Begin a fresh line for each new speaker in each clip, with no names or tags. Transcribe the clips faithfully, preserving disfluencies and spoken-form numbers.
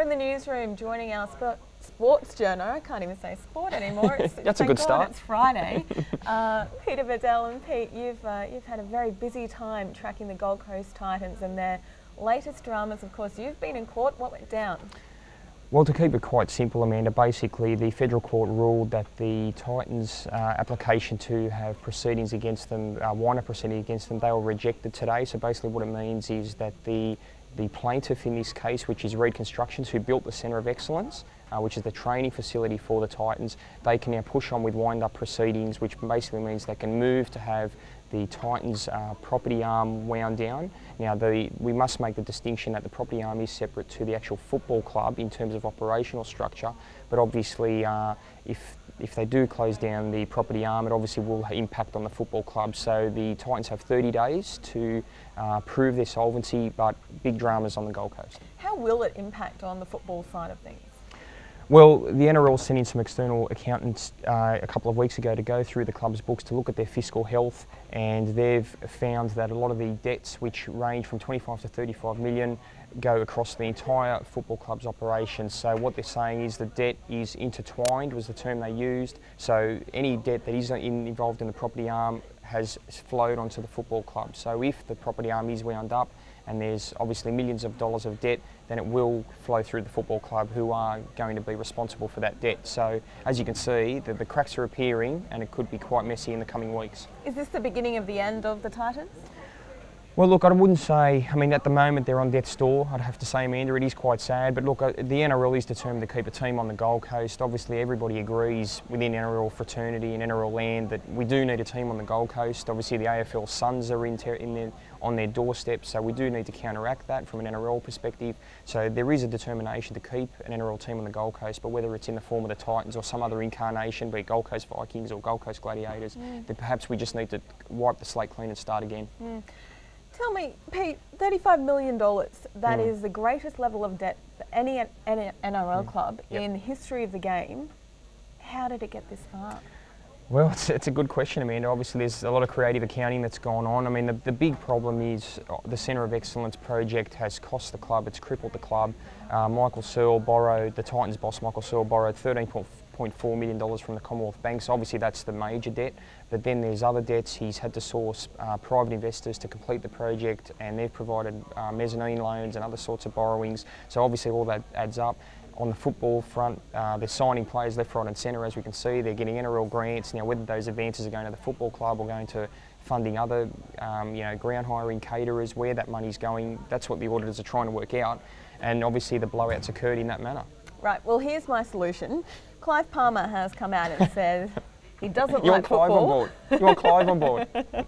We're in the newsroom joining our sp sports journo. I can't even say sport anymore. It's,
That's a good
God,
start.
It's Friday. uh, Peter Badel and Pete, you've, uh, you've had a very busy time tracking the Gold Coast Titans and their latest dramas. Of course, you've been in court. What went down?
Well, to keep it quite simple, Amanda, basically the federal court ruled that the Titans' uh, application to have proceedings against them, uh, wind-up proceeding against them, they were rejected today. So basically what it means is that the the plaintiff in this case, which is Reed Constructions, who built the Centre of Excellence, uh, which is the training facility for the Titans, they can now push on with wind-up proceedings, which basically means they can move to have the Titans' uh, property arm wound down. Now, the, we must make the distinction that the property arm is separate to the actual football club in terms of operational structure, but obviously uh, if, if they do close down the property arm, it obviously will impact on the football club. So the Titans have thirty days to uh, prove their solvency, but big dramas on the Gold Coast.
How will it impact on the football side of things?
Well, the N R L sent in some external accountants uh, a couple of weeks ago to go through the club's books to look at their fiscal health, and they've found that a lot of the debts, which range from twenty-five to thirty-five million, go across the entire football club's operations. So what they're saying is the debt is intertwined, was the term they used. So any debt that is in, involved in the property arm has flowed onto the football club. So if the property arm is wound up, and there's obviously millions of dollars of debt, then it will flow through the football club, who are going to be responsible for that debt. So as you can see, the, the cracks are appearing, and it could be quite messy in the coming weeks.
Is this the beginning of the end of the Titans?
Well, look, I wouldn't say, I mean, at the moment they're on death's door, I'd have to say, Amanda, it is quite sad, but look, the N R L is determined to keep a team on the Gold Coast. Obviously, everybody agrees within N R L fraternity and N R L land that we do need a team on the Gold Coast. Obviously, the A F L Suns are in, in their, on their doorstep, so we do need to counteract that from an N R L perspective. So there is a determination to keep an N R L team on the Gold Coast, but whether it's in the form of the Titans or some other incarnation, be it Gold Coast Vikings or Gold Coast Gladiators, mm. then perhaps we just need to wipe the slate clean and start again.
Mm. Tell me, Pete, thirty-five million dollars, that mm. is the greatest level of debt for any N R L mm. club yep. in the history of the game. How did it get this far?
Well, it's, it's a good question, Amanda. Obviously, there's a lot of creative accounting that's gone on. I mean, the, the big problem is the Centre of Excellence project has cost the club, it's crippled the club. Uh, Michael Searle borrowed, the Titans boss Michael Searle borrowed thirteen point four million dollars from the Commonwealth Bank, so obviously that's the major debt. But then there's other debts. He's had to source uh, private investors to complete the project, and they've provided uh, mezzanine loans and other sorts of borrowings. So obviously all that adds up. On the football front, uh, they're signing players left, right and centre, as we can see. They're getting N R L grants. Now, whether those advances are going to the football club or going to funding other, um, you know, ground hiring, caterers, where that money's going, that's what the auditors are trying to work out. And obviously the blowouts occurred in that manner.
Right, well, here's my solution. Clive Palmer has come out and said he doesn't
you
like
want Clive
football.
on board? You want Clive on board?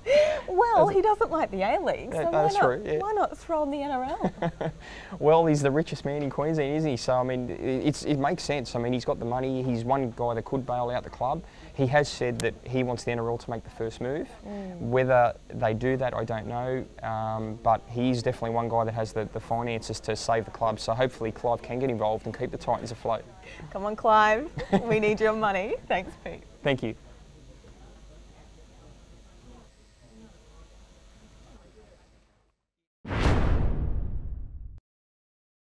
Well, he doesn't like the A-League, so
yeah,
why,
that's
not,
true, yeah.
why not throw in the N R L?
Well, he's the richest man in Queensland, isn't he? So, I mean, it's, it makes sense. I mean, he's got the money. He's one guy that could bail out the club. He has said that he wants the N R L to make the first move. Mm. Whether they do that, I don't know. Um, but he's definitely one guy that has the, the finances to save the club. So hopefully Clive can get involved and keep the Titans afloat.
Come on, Clive. We need your money. Thanks, Pete.
Thank you.